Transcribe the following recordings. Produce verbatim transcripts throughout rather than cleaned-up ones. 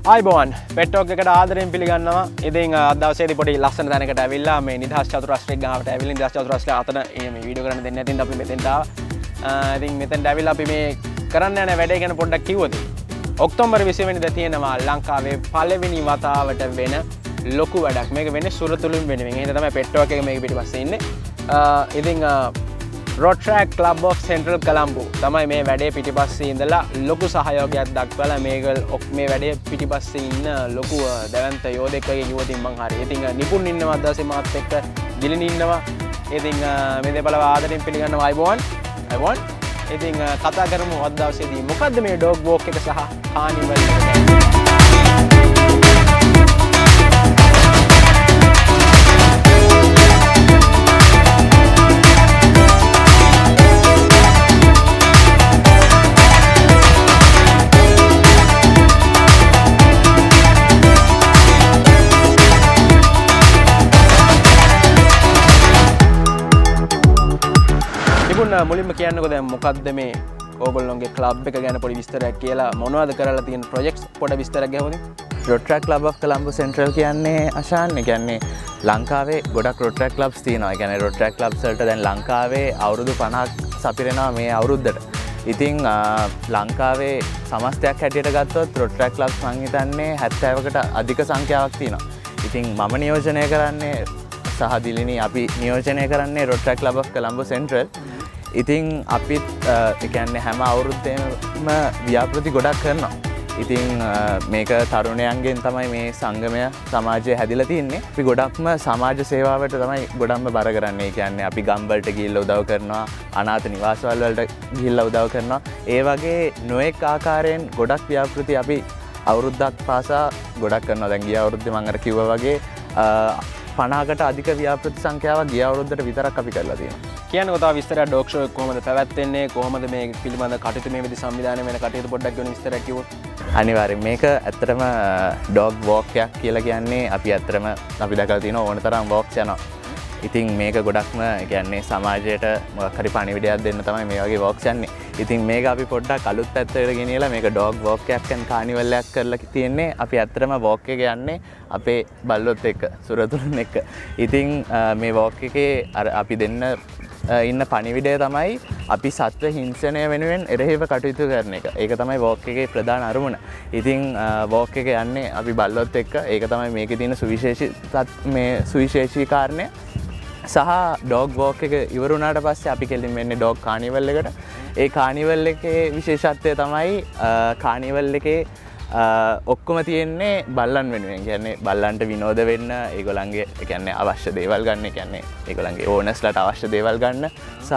ආයිබෝන් පෙට්ටෝක් එකට ආදරෙන් පිළිගන්නවා. ඉතින් අද දවසේදී පොඩි ලස්සන තැනකට ඇවිල්ලා මේ නිදහස් චතුරස්‍රයක් ගාවට ඇවිල්ලා නිදහස් චතුරස්‍රය අතන මේ වීඩියෝ කරන්න දෙන්නේ නැතිනම් අපි මෙතෙන්ට ආවා. ඉතින් මෙතෙන්ට ඇවිල්ලා අපි මේ කරන්න යන වැඩේ ගැන පොඩ්ඩක් කිව්වොත්. ඔක්තෝබර් විසි වෙනිදා තියෙනවා ලංකාවේ පළවෙනි වතාවට වෙන ලොකු වැඩක්. මේක වෙන්නේ සුරතුලින් වෙනුවෙන්. එහෙනම් තමයි පෙට්ටෝක් එක මේක පිටිපස්සේ ඉන්නේ. ඉතින් Road Track Club of Central Colombo තමයි මේ වැඩේ පිටිපස්සේ ඉඳලා ලොකු සහයෝගයක් දක්වලා මේක මේ වැඩේ පිටිපස්සේ ඉන්න ලොකු දැවැන්ත යෝධෙක් වගේ කිව්වොත් මං හරි. ඉතින් නිපුන් ඉන්නවා අදවසේ මාත් එක්ක දිලින් ඉන්නවා. ඉතින් මේ දෙපළව ආදරෙන් පිළිගන්නවා අයිබෝන්. අයිබෝන්. ඉතින් කතා කරමු අද දවසේදී මොකද්ද මේ ඩොග් වෝක් එක සහ කානිවල් එක. මුලින්ම කියන්නකෝ දැන් මොකද්ද මේ ඕගොල්ලෝගේ ක්ලබ් එක ගැන පොඩි විස්තරයක් කියලා මොනවද කරලා තියෙන ප්‍රොජෙක්ට්ස් පොඩ විස්තරයක් ගහවද? Road Track Club of Colombo Central කියන්නේ අශාන් ඒ කියන්නේ ලංකාවේ ගොඩක් Road Track clubs තියෙනවා. ඒ කියන්නේ Road Track clubs වලට දැන් ලංකාවේ අවුරුදු පනහක් සපිරෙනවා මේ අවුරුද්දට. ඉතින් ලංකාවේ සමස්තයක් හැටියට ගත්තොත් Road Track clubs මං හිතන්නේ හැත්තෑවකට අධික සංඛ්‍යාවක් තියෙනවා. ඉතින් මම නියෝජනය කරන්නේ සහ දිලිනි අපි නියෝජනය කරන්නේ Road Track Club of Colombo Central. ඉතින් අපිත් එකන්නේ හැම අවුරුද්දේම ව්‍යාපෘති ගොඩක් කරනවා. ඉතින් මේක තරුණයන්ගෙන් තමයි මේ සංගමය සමාජය හැදිලා තින්නේ. අපි ගොඩක්ම සමාජ සේවාවට තමයි ගොඩක්ම බර කරන්නේ. ඒ කියන්නේ අපි ගම්වලට ගිහිල්ලා උදව් කරනවා, අනාථ නිවාසවල වලට ගිහිල්ලා උදව් කරනවා. ඒ වගේ නොඑක ආකාරයෙන් ගොඩක් ව්‍යාපෘති අපි අවුරුද්දක් පාසා ගොඩක් කරනවා. දැන් ගිය අවුරුද්දේ මම අර කිව්වා වගේ පනහකට අධික ව්‍යාපෘති සංඛ්‍යාවක් ගිය අවුරුද්දට විතරක් අපි කරලා තියෙනවා. කියන්නකෝ තව විස්තරයක් ඩොග් ෂෝ එක කොහොමද පැවැත්වෙන්නේ, කොහොමද මේ පිළිබඳ කටයුතු මේ විදි සංවිධානය වෙන කටයුතු පොඩ්ඩක් ගැන විස්තරයක් කිව්වොත්. අනිවාර්යෙන් මේක ඇත්තටම ඩොග් වෝක් එකක් කියලා කියන්නේ අපි ඇත්තටම අපි දැකලා තියෙන ඕන තරම් වෝක්ස් යනවා. ඉතින් මේක ගොඩක්ම කියන්නේ සමාජයට මොකක් හරි පණිවිඩයක් දෙන්න තමයි මේ වගේ වෝක්ස් යන්නේ. ඉතින් මේක අපි පොඩ්ඩක් අලුත් පැත්තකට ගෙනියලා මේක ඩොග් වෝක් එකක් and කානිවල් එකක් කරලා තියෙන්නේ. අපි ඇත්තටම වෝක් එක යන්නේ අපේ බල්ලොත් එක්ක, සුරතුලුන් එක්ක. ඉතින් මේ වෝක් එකේ අර අපි දෙන්න ඉන්න පණිවිඩය තමයි අපි සත්ව හිංසනය වෙනුවෙන් එරෙහිව කටයුතු කරන එක. ඒක තමයි වෝක් එකේ ප්‍රධාන අරමුණ. ඉතින් වෝක් එක යන්නේ අපි බල්ලොත් එක්ක. ඒක තමයි මේකේ තියෙන සුවිශේෂී මේ සුවිශේෂී කාරණය. සහ ඩොග් වෝක් එක ඉවර වුණාට පස්සේ අපි කෙලින් වෙන්නේ ඩොග් කානිවල් එකට. ඒ කානිවල් එකේ විශේෂත්වය තමයි කානිවල් එකේ ඔක්කොම තියෙන්නේ බල්ලන් වෙනුවෙන්. කියන්නේ බල්ලන්ට විනෝද වෙන්න, ඒගොල්ලන්ගේ කියන්නේ අවශ්‍ය දේවල් ගන්න, කියන්නේ ඒගොල්ලන්ගේ ඕනර්ස්ලාට අවශ්‍ය දේවල් ගන්න සහ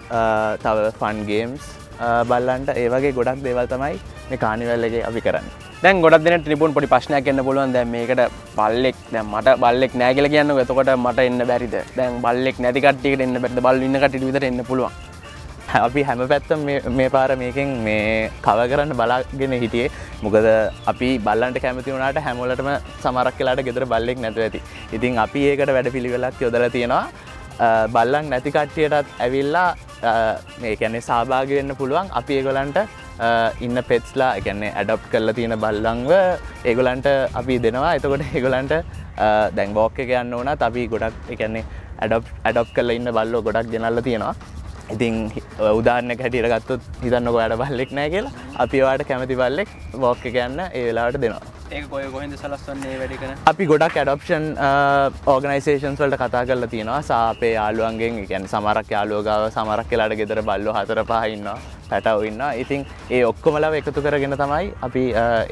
තව ෆන් ගේම්ස් බල්ලන්ට ඒ වගේ ගොඩක් දේවල් තමයි මේ කානිවල් එකේ අපි කරන්නේ. දැන් ගොඩක් දෙනෙක්ට නිපුන් පොඩි ප්‍රශ්නයක් එන්න පුළුවන්. දැන් මේකට බල්ලෙක් දැන් මට බල්ලෙක් නැහැ කියලා කියන්නකො. එතකොට මට එන්න බැරිද? දැන් බල්ලෙක් නැති කට්ටියකට එන්න බැරිද? බල්ලු ඉන්න කට්ටියට විතර එන්න පුළුවන්. අපි හැම පැත්තම මේ පාර මේකෙන් මේ කව කරන්න බලාගෙන හිටියේ. මොකද අපි බල්ලන්ට කැමති වුණාට හැමෝලටම සමහරක් වෙලාවට ගෙදර බල්ලෙක් නැතුව ඇති. ඉතින් අපි ඒකට වැඩපිළිවෙලක් යොදලා තියෙනවා. බල්ලන් නැති කට්ටියටත් ඇවිල්ලා මේ කියන්නේ සහභාගී වෙන්න පුළුවන්. අපි ඒගොල්ලන්ට ඉන්න පෙට්ස්ලා ඒ කියන්නේ ඇඩොප්ට් කරලා තියෙන බල්ලන්ව ඒගොල්ලන්ට අපි දෙනවා. එතකොට ඒගොල්ලන්ට දැන් වෝක් එක යන්න ඕනත් අපි ගොඩක් ඒ කියන්නේ ඇඩොප්ට් ඇඩොප්ට් කරලා ඉන්න බල්ලෝ ගොඩක් ගෙනල්ලා තියෙනවා. ඉතින් උදාහරණයක් හැටියට ගත්තොත් හිතන්නකෝ ඔයාලට බල්ලෙක් නැහැ කියලා. අපි ඔයාලට කැමති බල්ලෙක් වෝක් එක යන්න ඒ වෙලාවට දෙනවා. ඒක කොහෙ කොහෙන්ද සලස්වන්නේ මේ වැඩේ කරන? අපි ගොඩක් ඇඩොප්ෂන් ඕගනයිසේෂන්ස් වලට කතා කරලා තියෙනවා. සා අපේ යාළුවන්ගෙන් ඒ කියන්නේ සමහරක් යාළුවෝ ගාව සමහරක් වෙලාවට ගෙදර බල්ලෝ හතර පහ ඉන්නවා. පැටව ඉන්නවා. ඉතින් ඒ ඔක්කොමලව එකතු කරගෙන තමයි අපි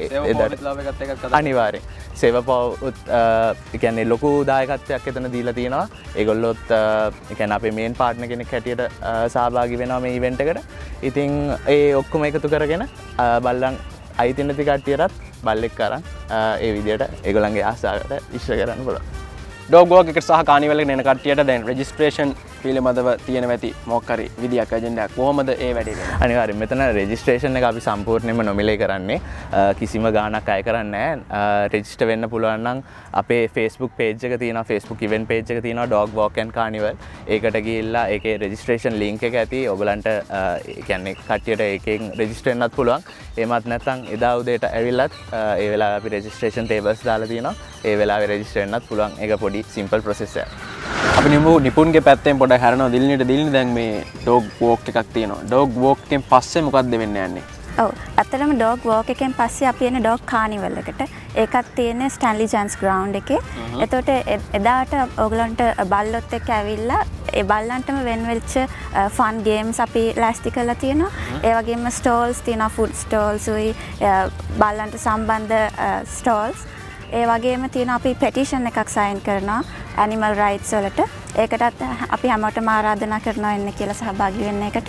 අනිවාර්යෙන් සේවපවුත් ඒ කියන්නේ ලොකු දායකත්වයක් එතන දීලා තියෙනවා. ඒගොල්ලොත් ඒ කියන්නේ අපේ මේන් පාර්ට්නර් කෙනෙක් හැටියට සහභාගී වෙනවා මේ ඉවෙන්ට් එකට. ඉතින් ඒ ඔක්කොම එකතු කරගෙන බල්ලන් අයිති නැති කට්ටියටත් බල්ලෙක් අරන් ඒ විදිහට ඒගොල්ලන්ගේ ආසාවට ඉෂ්ට කරන්න පුළුවන්. ඩොග් වෝක් එකට සහ කානිවල් එකට එන කට්ටියට දැන් රෙජිස්ට්‍රේෂන් පිළිබඳව තියෙන ඇති මොකක් හරි විදියක් ඇජෙන්ඩාවක් කොහොමද ඒ වැඩේ වෙන්නේ? අනිවාර්යෙන් මෙතන රෙජිස්ට්‍රේෂන් එක අපි සම්පූර්ණයෙන්ම නොමිලේ කරන්නේ. කිසිම ගාණක් අය කරන්නේ නැහැ. රෙජිස්ටර් වෙන්න පුළුවන් නම් අපේ Facebook page එක තියෙනවා, Facebook event page එක තියෙනවා Dog Walk and Carnival. ඒකට ගිහිල්ලා ඒකේ රෙජිස්ට්‍රේෂන් link එක ඇති. ඔයගලන්ට ඒ කියන්නේ කට්ටියට ඒකෙන් රෙජිස්ටර් වෙන්නත් පුළුවන්. එහෙමත් නැත්නම් එදා උදේට ඇවිල්ලත් ඒ වෙලාවේ අපි රෙජිස්ට්‍රේෂන් tables දාලා තියෙනවා. ඒ වෙලාවේ රෙජිස්ටර් වෙන්නත් පුළුවන්. ඒක පොඩි simple process එකක්. අපි නිමු නිපුන්ගේ පැත්තෙන් පොඩ්ඩක් හරනවා දිල්නිට දිල්නි දැන් මේ ඩොග් වෝක් එකක් තියෙනවා. ඩොග් වෝක් එකෙන් පස්සේ මොකක්ද වෙන්න යන්නේ? ඔව් ඇත්තටම ඩොග් වෝක් එකෙන් පස්සේ අපි එන ඩොග් කානිවල් එකට. ඒකත් තියෙන්නේ ස්ටැන්ලි ජන්ස් ග්‍රවුන්ඩ් එකේ. එතකොට එදාට ඕගලන්ට බල්ලොත් එක්ක ඇවිල්ලා ඒ බල්ලන්ටම වෙන් වෙච්ච ෆන් ගේම්ස් අපි ලෑස්ති කරලා තියෙනවා. ඒ වගේම ස්ටෝල්ස් තියෙනවා, ෆුඩ් ස්ටෝල්ස් උයි බල්ලන්ට සම්බන්ධ ස්ටෝල්ස්. ඒ වගේම තියෙනවා අපි පෙටිෂන් එකක් සයින් කරනවා ඇනිමල් රයිට්ස් වලට. ඒකටත් අපි හැමෝටම ආරාධනා කරනවා එන්න කියලා සහභාගී වෙන්න එකට.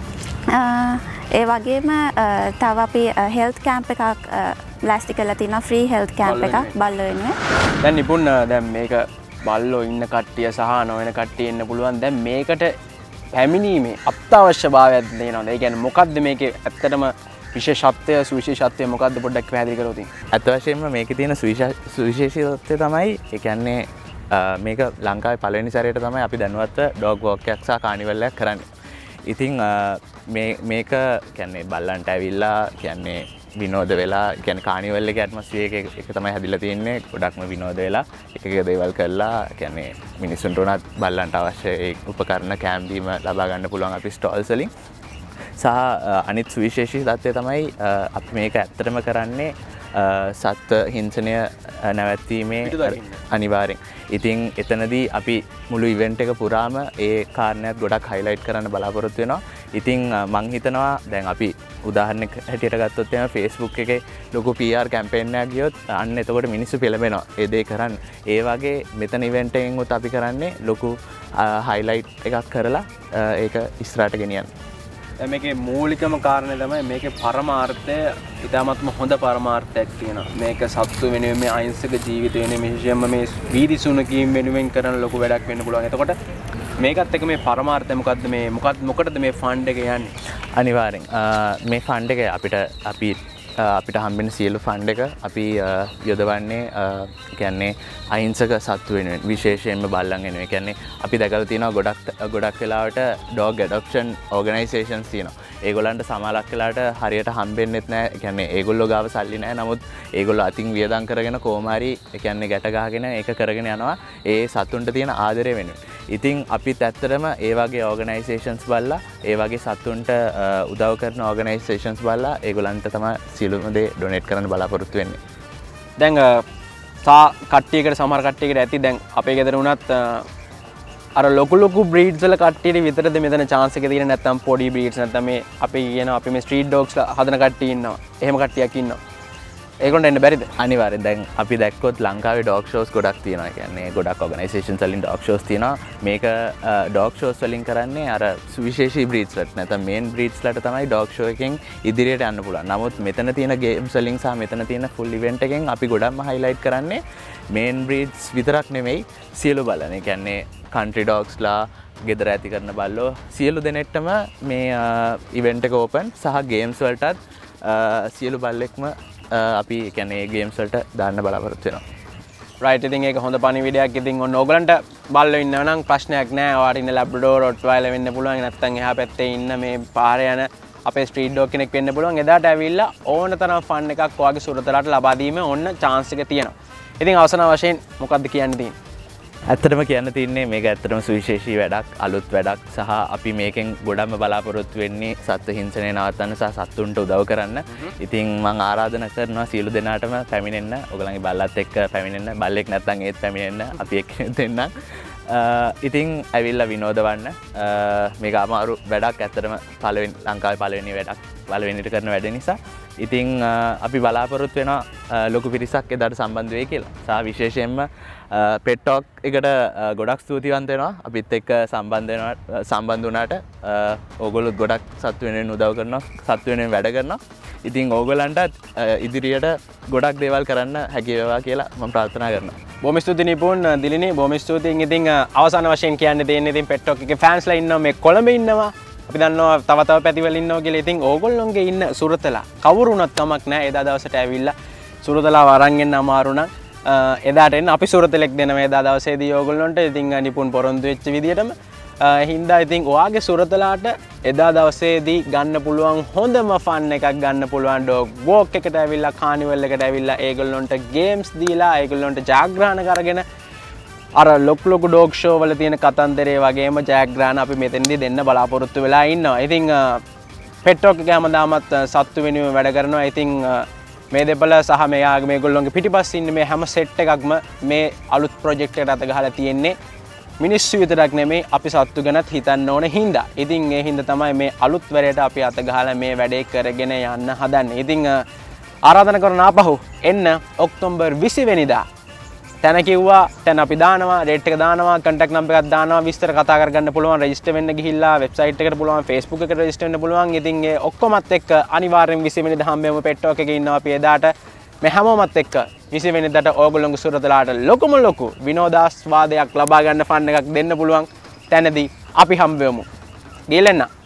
ඒ වගේම තව අපි හෙල්ත් කැම්ප් එකක් ලෑස්ති කරලා තියෙනවා, ෆ්‍රී හෙල්ත් කැම්ප් එකක් බල්ලෝ වෙනුවෙන්. දැන් නිපුන් දැන් මේක බල්ලෝ ඉන්න කට්ටිය සහ නොවන කට්ටිය එන්න පුළුවන්. දැන් මේකට පැමිණීමේ අත්‍යවශ්‍යභාවයක් තියෙනවද? ඒ කියන්නේ මොකද්ද මේකේ ඇත්තටම විශේෂත්වය සුවිශේෂත්වය මොකද්ද පොඩ්ඩක් පැහැදිලි කරොත්. අත් වශයෙන්ම මේකේ තියෙන සුවිශේෂීත්වය තමයි ඒ කියන්නේ මේක ලංකාවේ පළවෙනි සැරේට තමයි අපි දැනුවත්ව ඩොග් වෝක් එකක් සහ කානිවල් එකක් කරන්නේ. ඉතින් මේ මේක කියන්නේ බල්ලන්ට ඇවිල්ලා කියන්නේ විනෝද වෙලා කියන්නේ කානිවල් එකේ ඇට්මොස්ෆියර් එක එක තමයි හැදිලා තියෙන්නේ. ගොඩක්ම විනෝද වෙලා එක එක දේවල් කරලා කියන්නේ මිනිස්සුන්ට උනත් බල්ලන්ට අවශ්‍ය ඒ උපකරණ කැම්බීම ලබා ගන්න පුළුවන් අපි ස්ටෝල්ස් වලින්. සහ අනිත් සුවිශේෂී තත්ත්වය තමයි අපි මේක ඇත්තටම කරන්නේ සත්ත්ව හිංසනය නැවැත්වීමේ අනිවාර්යෙන්. ඉතින් එතනදී අපි මුළු ඉවෙන්ට් එක පුරාම ඒ කාරණයක් ගොඩක් හයිලයිට් කරන්න බලාපොරොත්තු වෙනවා. ඉතින් මං හිතනවා දැන් අපි උදාහරණයක් හැටියට ගත්තොත් එහෙනම් Facebook එකේ ලොකු P R කැම්පේන් එකක් ගියොත් අන්න එතකොට මිනිස්සු පෙළඹෙනවා ඒ දේ කරන්න. ඒ වගේ මෙතන ඉවෙන්ට් එකෙන් උත් අපි කරන්නේ ලොකු හයිලයිට් එකක් කරලා ඒක ඉස්සරහට ගෙනියන්න. මේකේ මූලිකම කාරණය තමයි මේකේ පරමාර්ථය ඉතාමත්ම හොඳ පරමාර්ථයක් තියෙනවා. මේක සත්තු වෙනුවෙන් මේ අහිංසක ජීවිත වෙනුවෙන් විශේෂයෙන්ම මේ වීදි සුනකීම් වෙනුවෙන් කරන ලොකු වැඩක් වෙන්න පුළුවන්. එතකොට මේකත් එක්ක මේ පරමාර්ථය මොකද්ද මේ මොකක්ද මොකටද මේ ෆන්ඩ් එක යන්නේ? අනිවාර්යෙන් මේ ෆන්ඩ් එක අපිට අපි අපිට හම්බෙන සියලු ෆන්ඩ් එක අපි යොදවන්නේ කියන්නේ අහිංසක සත්තු වෙනුවෙන් විශේෂයෙන්ම බල්ලන් වෙනුවෙන්. කියන්නේ අපි දැකලා තියෙනවා ගොඩක් ගොඩක් වෙලාවට ඩොග් ඇඩොප්ෂන් ඕගනයිසේෂන්ස් තියෙනවා. ඒගොල්ලන්ට සමහරක් වෙලාවට හරියට හම්බෙන්නෙත් නැහැ. කියන්නේ ඒගොල්ලෝ ගාව සල්ලි නැහැ. නමුත් ඒගොල්ලෝ අතින් වියදම් කරගෙන කොහොම හරි කියන්නේ ගැට ගහගෙන ඒක කරගෙන යනවා ඒ සතුන්ට තියෙන ආදරය වෙනුවෙන්. ඉතින් අපිත් ඇත්තටම ඒ වගේ ඕගනයිසේෂන්ස් බලලා ඒ වගේ සතුන්ට උදව් කරන ඕගනයිසේෂන්ස් බලලා ඒගොල්ලන්ට තමයි සියලුම දේ ඩොනේට් කරන්න බලාපොරොත්තු වෙන්නේ. දැන් සා කට්ටියකට සමහර කට්ටියකට ඇති දැන් අපේ ගෙදර වුණත් අර ලොකු ලොකු බ්‍රීඩ්ස් වල කට්ටියට විතරද මෙතන chance එක තියෙන නැත්නම් පොඩි බ්‍රීඩ්ස් නැත්නම් මේ අපි කියන අපි මේ ස්ට්‍රීට් ඩොග්ස් හදන කට්ටිය ඉන්නවා. එහෙම කට්ටියක් ඉන්නවා. ඒගොල්ලන්ට එන්න බැරිද? අනිවාර්යෙන්. දැන් අපි දැක්කොත් ලංකාවේ ඩොග් ෂෝස් ගොඩක් තියෙනවා. ඒ කියන්නේ ගොඩක් ඕගනයිසේෂන්ස් වලින් ඩොග් ෂෝස් තියෙනවා. මේක ඩොග් ෂෝස් වලින් කරන්නේ අර සුවිශේෂී බ්‍රීඩ්ස් වලට නැත්නම් මේන් බ්‍රීඩ්ස් වලට තමයි ඩොග් ෂෝ එකෙන් ඉදිරියට යන්න පුළුවන්. නමුත් මෙතන තියෙන ගේම්ස් වලින් සහ මෙතන තියෙන ෆුල් ඉවෙන්ට් එකෙන් අපි ගොඩක්ම හයිලයිට් කරන්නේ මේන් බ්‍රීඩ්ස් විතරක් නෙමෙයි සියලු බලන. ඒ කියන්නේ කන්ට්‍රි ඩොග්ස්ලා ගෙදර ඇති කරන බල්ලෝ සියලු දෙනෙක්ටම මේ ඉවෙන්ට් එක ඕපන් සහ ගේම්ස් වලටත් සියලු බල්ලෙක්ම අපි කියන්නේ ගේම්ස් වලට දාන්න බලාපොරොත්තු වෙනවා. රයිට්. ඉතින් ඒක හොඳ පණිවිඩයක්. ඉතින් ඔන්න ඕගලන්ට බල්ලෝ ඉන්නවා නම් ප්‍රශ්නයක් නැහැ. ඔයාලට ඉන්න ලැබ්‍රඩෝර් රොට්වයිලර් වෙන්න පුළුවන්. නැත්නම් එහා පැත්තේ ඉන්න මේ පාරේ යන අපේ ස්ට්‍රීට් ඩොග් කෙනෙක් වෙන්න පුළුවන්. එදාට ඇවිල්ලා ඕන තරම් ෆන් එකක් ඔයාගේ සුරතලට ලබා දීමේ ඕන chance එක තියෙනවා. ඉතින් අවසාන වශයෙන් මොකක්ද කියන්න තියෙන්නේ? ඇත්තටම කියන්න තියන්නේ මේක ඇත්තටම සුවිශේෂී වැඩක්, අලුත් වැඩක් සහ අපි මේකෙන් ගොඩක්ම බලාපොරොත්තු වෙන්නේ සත්ත්ව හිංසනය නවත්තන්න සහ සත්තුන්ට උදව් කරන්න. ඉතින් මම ආරාධනා කරනවා සියලු දෙනාටම පැමිණෙන්න. ඔයගලගේ බල්ලත් එක්ක පැමිණෙන්න. බල්ලෙක් නැත්නම් ඒත් පැමිණෙන්න. අපි එක්ක දෙන්නම්. ඉතින් ඇවිල්ලා විනෝදවන්න. මේක අමාරු වැඩක්. ඇත්තටම පළවෙනි ලංකාවේ පළවෙනි වැඩක්. පළවෙනිට කරන වැඩ නිසා. ඉතින් අපි බලාපොරොත්තු වෙනවා ලොකු පිරිසක් එදාට සම්බන්ධ වෙයි කියලා. සහ විශේෂයෙන්ම පෙට් ටොක් එකට ගොඩක් ස්තුතිවන්ත වෙනවා. අපිත් එක්ක සම්බන්ධ වෙනවා සම්බන්ධ වුණාට ඕගොල්ලොත් ගොඩක් සත්තු වෙනුවෙන් උදව් කරනවා, සත්තු වෙනුවෙන් වැඩ කරනවා. ඉතින් ඕගොල්ලන්ටත් ඉදිරියට ගොඩක් දේවල් කරන්න හැකි වේවා කියලා මම ප්‍රාර්ථනා කරනවා. බොහොම ස්තුතියි නිපුන් දිලිනි බොහොම ස්තුතියි. ඉතින් අවසාන වශයෙන් කියන්න දෙන්නේ ඉතින් පෙට්ටොක් එකේ ෆෑන්ස්ලා ඉන්නවා මේ කොළඹ ඉන්නවා. අපි දන්නවා තව තව පැතිවල ඉන්නවා කියලා. ඉතින් ඕගොල්ලොන්ගේ ඉන්න සුරතලා කවුරු වුණත් කමක් නැහැ. එදා දවසට ඇවිල්ලා සුරතලාව අරන් එන්න අමාරු නම් එදාට එන්න අපි සුරතලෙක් දෙනවා එදා දවසේදී ඕගොල්ලොන්ට. ඉතින් නිපුන් පොරොන්දු වෙච්ච විදියටම හින්දා ඉතින් ඔයාගේ සුරතලාට එදා දවසේදී ගන්න පුළුවන් හොඳම ෆන් එකක් ගන්න පුළුවන් ඩොග් වෝක් එකට ඇවිල්ලා කානිවල් එකට ඇවිල්ලා ඒගොල්ලොන්ට ගේම්ස් දීලා ඒගොල්ලොන්ට ජයග්‍රහණ කරගෙන අර ලොකු ලොකු ඩොග් ෂෝ වල තියෙන කතන්දරේ වගේම ජයග්‍රහණ අපි මෙතෙන්දී දෙන්න බලාපොරොත්තු වෙලා ඉන්නවා. ඉතින් පෙට්ටොක් එක හැමදාමත් සත්තු වෙනුවෙන් වැඩ කරනවා. ඉතින් මේ දෙපළ සහ මෙයාගේ මේගොල්ලොන්ගේ පිටිපස්සේ ඉන්න මේ හැම සෙට් එකක්ම මේ අලුත් ප්‍රොජෙක්ට් එකට අත ගහලා තියෙන්නේ මිනිස්සු විතරක් නෙමෙයි අපි සත්තු ගැනත් හිතන්න ඕන හින්දා. ඉතින් ඒ හින්දා තමයි මේ අලුත් වැඩේට අපි අත ගහලා මේ වැඩේ කරගෙන යන්න හදන්නේ. ඉතින් ආරාධනා කරන ආපහු එන්න ඔක්තෝබර් විසි වෙනිදා. තැන කිව්වා තැන අපි දානවා, රේට් එක දානවා, කන්ටැක්ට් නම්බර් එකක් දානවා, විස්තර කතා කරගන්න පුළුවන්, රෙජිස්ටර් වෙන්න ගිහිල්ලා වෙබ්සයිට් එකට පුළුවන්, Facebook එකට රෙජිස්ටර් වෙන්න පුළුවන්. ඉතින් ඒ ඔක්කොමත් එක්ක අනිවාර්යෙන් විසි වෙනිදා හම්බෙමු පෙට්ටොක් එකේ ඉන්නවා අපි එදාට. මේ හැමෝමත් එක්ක විසි වෙනිදාට ඕගොල්ලෝගේ සුරතලාට ලොකුම ලොකු විනෝදාස්වාදයක් ලබා ගන්න ෆන් එකක් දෙන්න පුළුවන් තැනදී අපි හම්බෙමු. ගිහලා එන්න.